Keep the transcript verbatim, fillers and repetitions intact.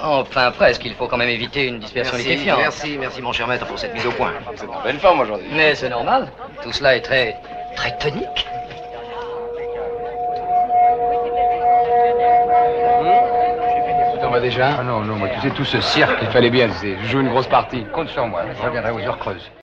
Enfin, presque. Il faut quand même éviter une dispersion Merci, liquéfiante. merci, merci, mon cher maître, pour cette mise au point. C'est en pleine forme aujourd'hui. Mais c'est normal. Tout cela est très, très tonique. Tu t'en vas déjà? Ah non, non, moi, tu sais, tout ce cirque, il fallait bien, tu sais. Je joue une grosse partie. Compte sur moi, je reviendrai aux heures creuses.